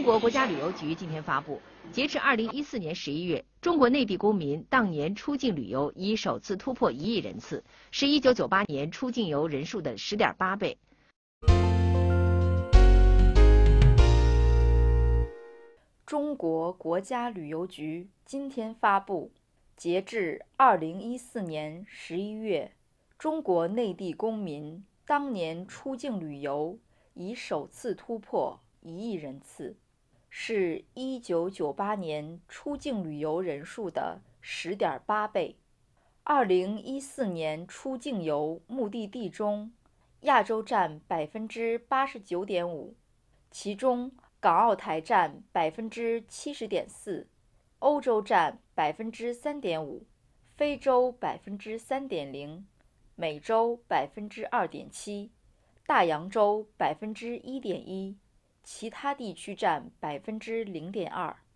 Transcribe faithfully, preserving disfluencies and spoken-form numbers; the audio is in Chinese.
国国家旅游局今天发布，截至二零一四年十一月，中国内地公民当年出境旅游已首次突破一亿人次，是一九九八年出境游人数的十点八倍。 中国国家旅游局今天发布，截至二零一四年十一月，中国内地公民当年出境旅游已首次突破一亿人次，是一九九八年出境旅游人数的十点八倍。二零一四年出境游目的地中，亚洲占百分之八十九点五，其中港澳台占百分之七十点四，欧洲占百分之三点五，非洲百分之三点零，美洲百分之二点七，大洋洲百分之一点一，其他地区占百分之零点二。